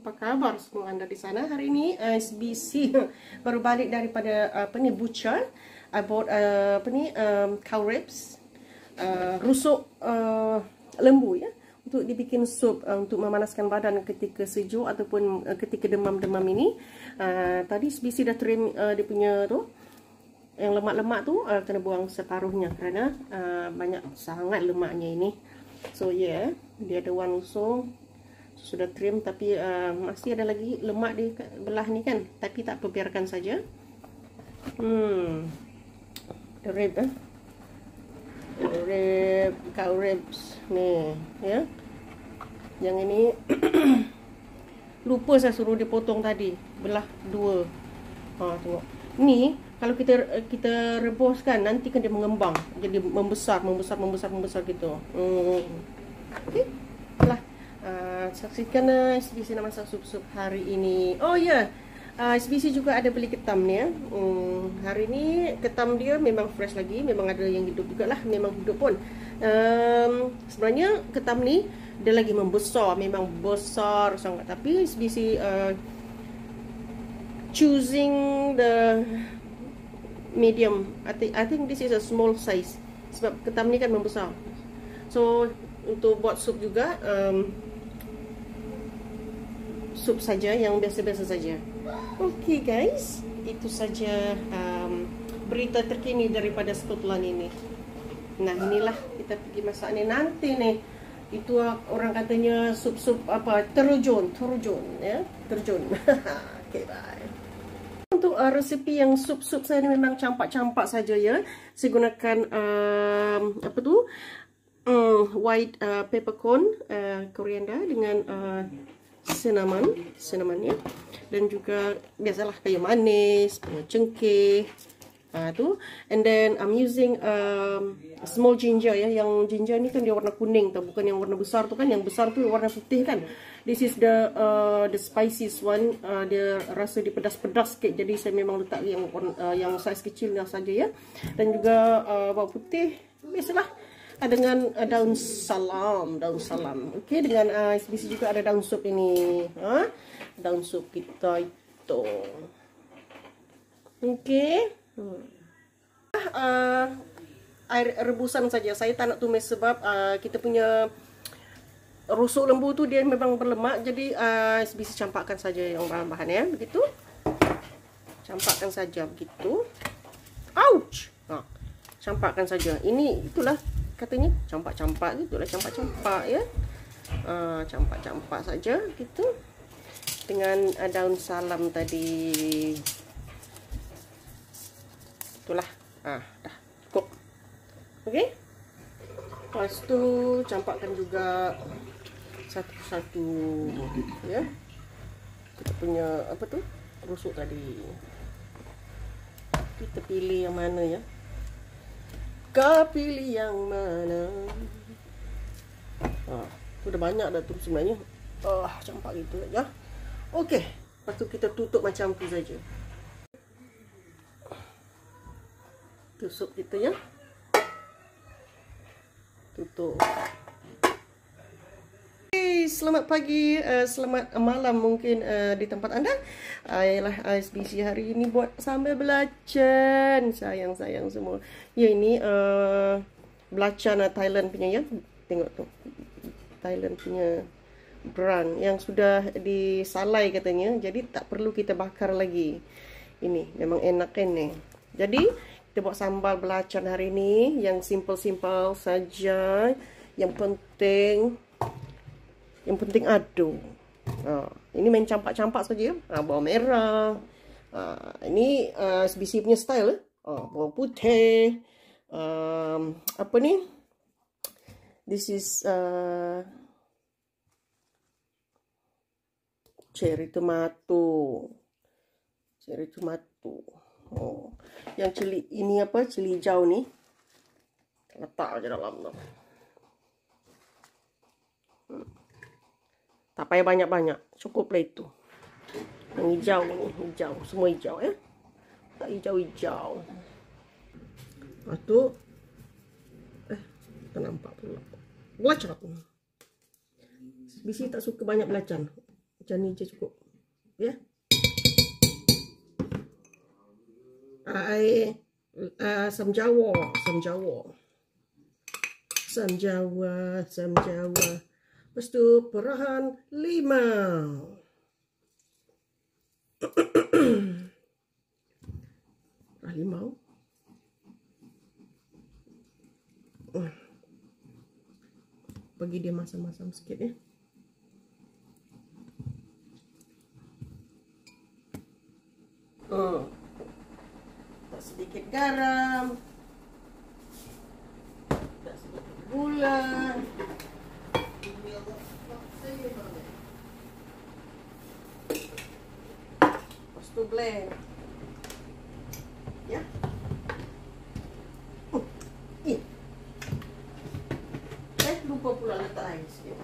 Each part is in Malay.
apa kabar semua anda di sana? Hari ini SBC baru balik daripada butcher. I bought cow ribs, rusuk lembu ya, untuk dibikin sup untuk memanaskan badan ketika sejuk ataupun ketika demam-demam ini. Tadi SBC dah trim dia punya tu, yang lemak-lemak tu kena buang separuhnya kerana banyak sangat lemaknya ini. So yeah, dia ada one rusuk sudah trim, tapi masih ada lagi lemak di belah ni kan, tapi tak apa, biarkan saja. The rib rib, cow ribs ni ya. Yang ini lupa saya suruh dia potong tadi, belah dua. Tengok ni, kalau kita rebuskan nanti kan dia mengembang, jadi membesar gitu. Okey lah. Saksikan SBC nak masak sup-sup hari ini. Oh ya, SBC juga ada beli ketam ni ya. Hari ni ketam dia memang fresh lagi, memang ada yang hidup juga lah, memang hidup pun. Sebenarnya ketam ni dia lagi membesar, memang besar sangat, tapi SBC choosing the medium. I think this is a small size, sebab ketam ni kan membesar. So untuk buat sup juga, sup saja yang biasa-biasa saja. Okay guys, itu saja berita terkini daripada Scotland ini. Nah inilah kita pergi masak ni nanti nih. Itu orang katanya sup-sup apa, terjun ya, terjun. Okay, bye. Untuk resepi yang sup-sup saya ni memang campak-campak saja ya. Saya gunakan apa tu, white peppercorn, coriander dengan cinnamon ya, dan juga biasalah kayu manis, cengkeh tu. And then I'm using small ginger ya. Yang ginger ni kan dia warna kuning tu, bukan yang warna besar tu kan. Yang besar tu warna putih kan. This is the spiciest one. Dia rasa dia pedas-pedas sikit, jadi saya memang letak yang saiz kecilnya saja ya. Dan juga bawang putih biasalah, dengan daun salam. Okey, dengan SBC juga ada daun sup ini. Daun sup kita itu. Okey. Air rebusan saja. Saya tak nak tumis sebab kita punya rusuk lembu tu dia memang berlemak, jadi SBC campakkan saja yang bahan-bahan ya, begitu. Campakkan saja begitu. Ouch. Campakkan saja. Ini itulah katanya campak-campak gitulah, campak-campak ya. Campak-campak saja gitu dengan daun salam tadi. Itulah. Dah cukup. Okey. Lepas tu campakkan juga satu-satu ya. Kita punya apa tu, rusuk tadi. Kita pilih yang mana ya? Kau pilih yang mana? Sudah banyak dah tu sebenarnya. Campak gitu saja. Okey, lepas tu kita tutup macam tu saja. Tu sup kita ya. Tutup. Selamat pagi, selamat malam mungkin di tempat anda. Ialah SBC hari ini buat sambal belacan. Sayang semua. Ya ini belacan Thailand punya ya. Tengok tu. Thailand punya brand yang sudah disalai katanya. Jadi tak perlu kita bakar lagi. Ini memang enak kan ni. Jadi kita buat sambal belacan hari ini yang simple-simple saja. Yang penting aduk. Ini main campak-campak saja. Bawang merah. Ini SBC punya style. Bawang putih. Apa ni? This is cherry tomato. Yang cili ini apa? Cili hijau ni. Letak aja dalam tu. Tak payah banyak-banyak, cukuplah itu. Yang hijau ni, semua hijau ya. Tak hijau-hijau. Lepas tu tak nampak pula. Belacan. SBC tak suka banyak belacan. Macam ni je cukup. Ya. Air asam jawa. Lepas tu perahan limau. Limau. Bagi dia masam-masam sikit ya. Sedikit garam. Sedikit gula. Lepas tu blend. Ya. Lupa pula letak air sikit.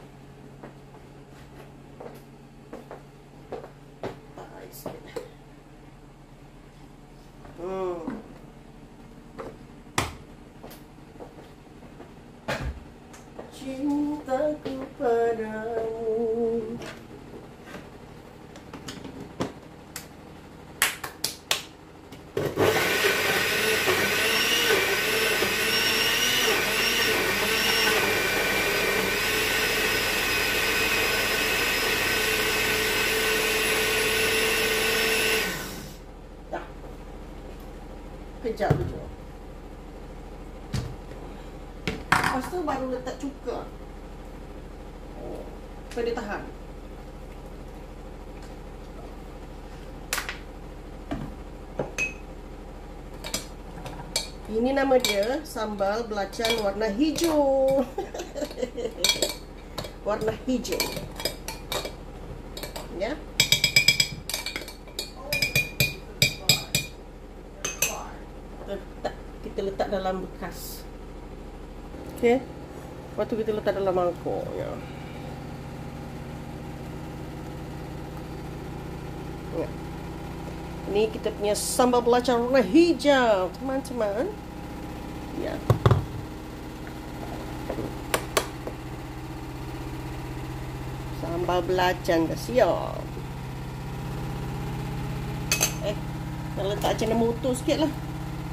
Letak air sikit. Cintaku padamu. Kejap je. Lepas tu baru letak cuka. Supaya dia tahan. Ini nama dia sambal belacan warna hijau. Warna hijau. Ya. Kita letak dalam bekas. Okey. Lepas tu kita letak dalam mangkuk ya. Ini kita punya sambal belacan warna hijau, teman-teman. Ya. Sambal belacan dah siap. Nak letak macam motor sikit lah.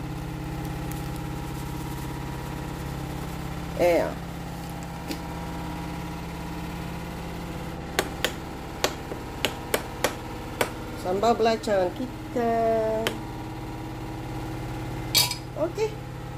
Sambal belacan kita. Okey.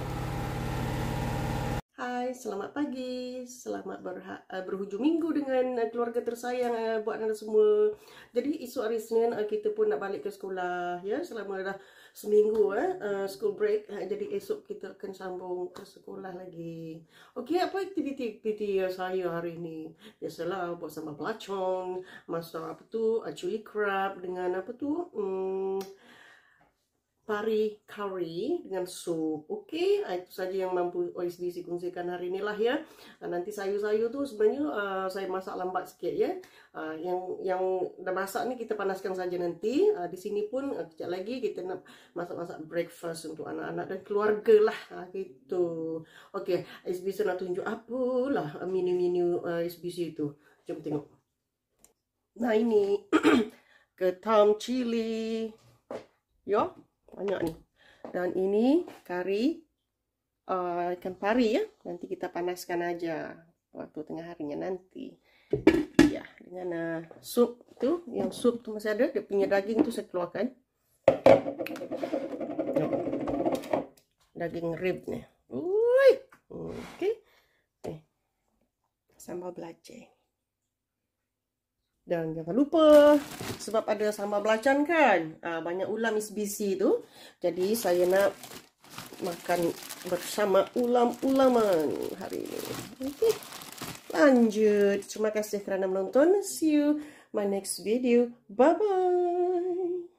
Hai, selamat pagi. Selamat berhujung minggu dengan keluarga tersayang buat anda semua. Jadi esok hari Senin kita pun nak balik ke sekolah ya. Selama dah seminggu school break. Jadi esok kita akan sambung ke sekolah lagi. Okey, apa aktiviti saya hari ini? Biasalah buat sambal belacan, masak apa tu, chili crab dengan apa tu? Pari curry dengan sup. Okey, itu saja yang mampu OSBC kongsikan hari inilah ya. Nanti sayur-sayur tu sebenarnya saya masak lambat sikit ya. Yang dah masak ni kita panaskan saja nanti. Di sini pun kejap lagi kita nak masak-masak breakfast untuk anak-anak dan keluarga lah gitu. Okey, SBC nak tunjuk apalah menu-menu SBC itu. Jom tengok. Nah ini ketam cili. Yo. Banyak ni. Dan ini kari ikan pari ya. Nanti kita panaskan aja waktu tengah harinya nanti. Ya, dengan sup tu, yang sup tu masih ada, dia punya daging tu saya keluarkan. Daging rib ni. Okey. Sambal belacan. Dan jangan lupa, sebab ada sambal belacan kan, banyak ulam SBC tu. Jadi saya nak makan bersama ulam-ulaman hari ini. Okay. Lanjut. Terima kasih kerana menonton. See you my next video. Bye-bye.